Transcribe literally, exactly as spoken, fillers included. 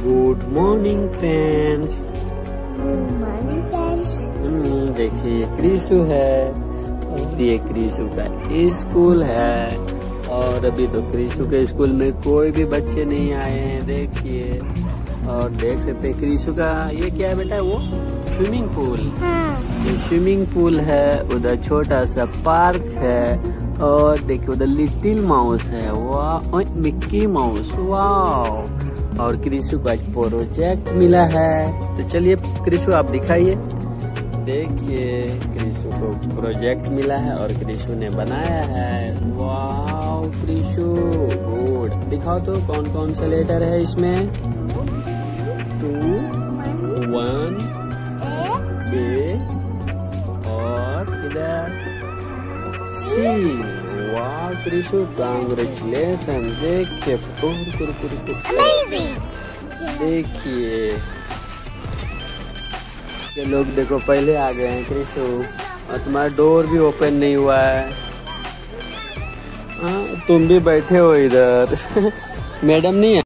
Good morning friends. Good morning friends. देखिए ये क्रिशु है और ये क्रिशु का स्कूल है और अभी तो क्रिशु के स्कूल में कोई भी बच्चे नहीं आए हैं। देखिए और देख सकते हैं क्रिशु का ये क्या है बेटा, वो स्विमिंग पूल। हाँ। ये स्विमिंग पूल है, उधर छोटा सा पार्क है और देखिए उधर लिटिल माउस है, वाह, मिक्की माउस, वाह। और क्रिशु को आज प्रोजेक्ट मिला है, तो चलिए क्रिशु आप दिखाइए। देखिए क्रिशु को प्रोजेक्ट मिला है और क्रिशु ने बनाया है, वाह क्रिशु गुड। दिखाओ तो कौन कौन सा लेटर है इसमें। टू, वन, ए और इधर सी। वाह क्रिशु कांग्रेचुलेशन। देखिए देखिए ये लोग देखो पहले आ गए हैं क्रिशु और तुम्हारा डोर भी ओपन नहीं हुआ है। हाँ तुम भी बैठे हो इधर मैडम नहीं है।